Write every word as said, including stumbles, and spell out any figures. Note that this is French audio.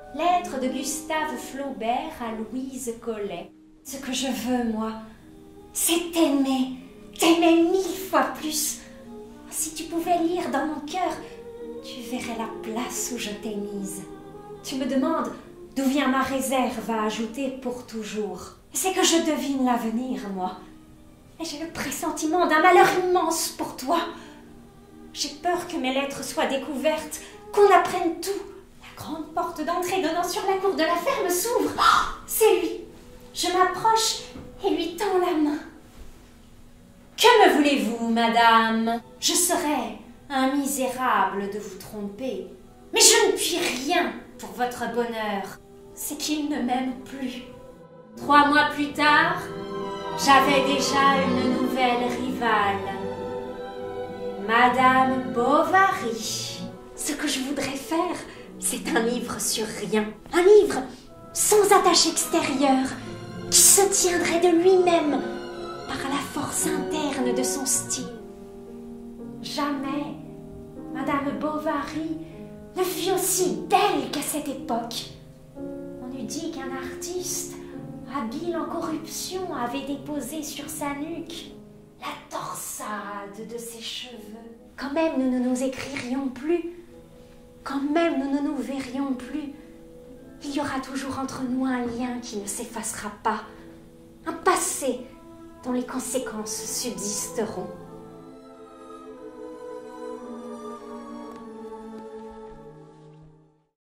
Lettre de Gustave Flaubert à Louise Collet. Ce que je veux, moi, c'est t'aimer, t'aimer mille fois plus. Si tu pouvais lire dans mon cœur, tu verrais la place où je t'ai mise. Tu me demandes d'où vient ma réserve à ajouter pour toujours. C'est que je devine l'avenir, moi. Et j'ai le pressentiment d'un malheur immense pour toi. J'ai peur que mes lettres soient découvertes, qu'on apprenne tout. La grande porte d'entrée donnant sur la cour de la ferme s'ouvre. Oh, c'est lui. Je m'approche et lui tends la main. Que me voulez-vous, madame? Je serais un misérable de vous tromper, mais je ne puis rien pour votre bonheur. C'est qu'il ne m'aime plus. Trois mois plus tard, j'avais déjà une nouvelle rivale, Madame Bovary. Ce que je voudrais faire, c'est un livre sur rien. Un livre sans attache extérieure, qui se tiendrait de lui-même par la force interne de son style. Jamais Madame Bovary ne fut aussi belle qu'à cette époque. On eût dit qu'un artiste habile en corruption avait déposé sur sa nuque la torsade de ses cheveux. Quand même nous ne nous écririons plus, quand même nous ne nous verrions plus, il y aura toujours entre nous un lien qui ne s'effacera pas, un passé dont les conséquences subsisteront.